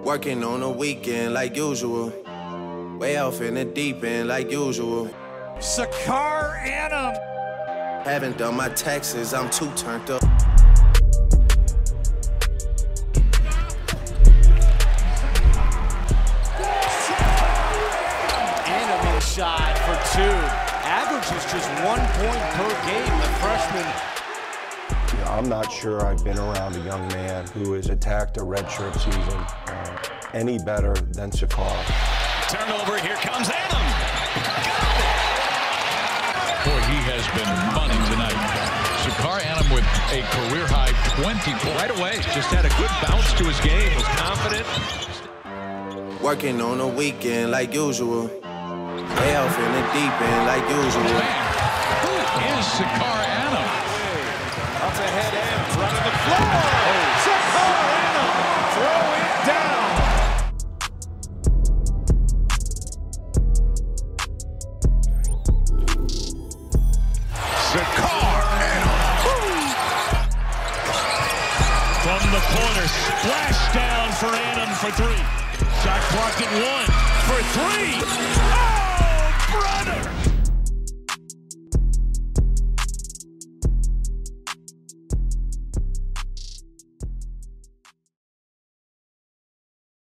Working on the weekend like usual. Way off in the deep end like usual. Sacar Anim. Haven't done my taxes, I'm too turned up. Anim shot for two. Averages just 1 point per game, the freshman. I'm not sure I've been around a young man who has attacked a redshirt season any better than Sacar. Turnover, here comes Anim. Boy, he has been money tonight. Sacar Anim with a career-high 20 points. Right away, just had a good bounce to his game, was confident. Working on the weekend like usual. Way off in the deep end like usual. Man, who is Sacar Anim? Up ahead and running the floor. Sacar Anim throw it down. Sacar Anim. From the corner, splash down for Anim for three. Shot clock at 1 for three. Oh, brother!